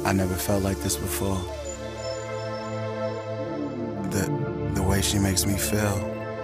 I never felt like this before. The way she makes me feel,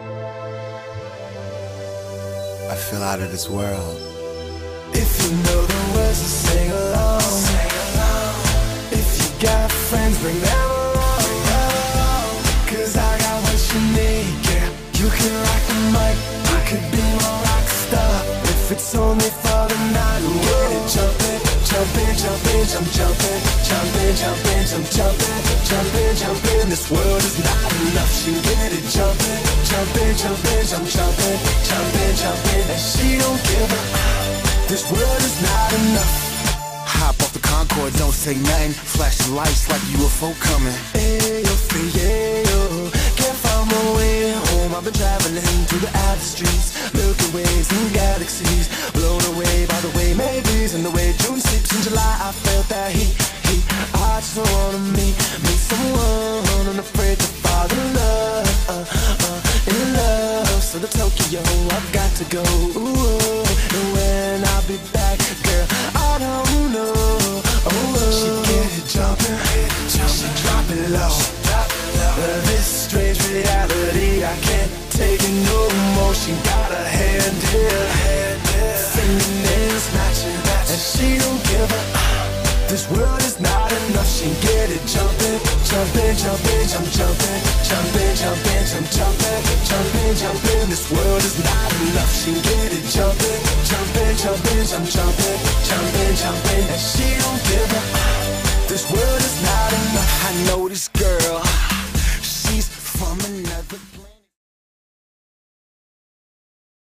I feel out of this world. If you know the words, then sing along. If you got friends, bring them along. Cause I got what you need, yeah. You can rock the mic, I could be my rock star. If it's only for the night, get it, jumpin', jumpin', jumpin', jump, jumpin', jumpin', jumpin', jump, jumpin', jumpin', jumpin'. This world is not enough, she get it, jumpin', jumpin', jumpin', jump, jumpin', jumpin', jumpin'. And she don't give a this world is not enough. Hop off the Concorde, don't say nothing. Flashing lights like UFO coming. Ayo, ayo, can't find my way home. I've been traveling through the outer streets, Milky Ways and galaxies, blown away by the way May breeze and the way June sleeps. In July I felt that heat. I just wanna meet someone unafraid to fall in love, in love. So to Tokyo I've got to go. Ooh, and when I'll be back, girl, I don't know. She get it jumping, she drop it low. This strange reality, I can't take it no more. She got a hand here, singing and snatching, and she don't give a. This world is not enough. She get it jumping, jumping, jumping, jump, jumping, jumping, jumping, jump, jumping, jumping, jumping. This world is not enough. She get it jumping, jumping, jumping, jump, jumping, jumping, jumping, and she don't give a. This world is not enough. I know this girl,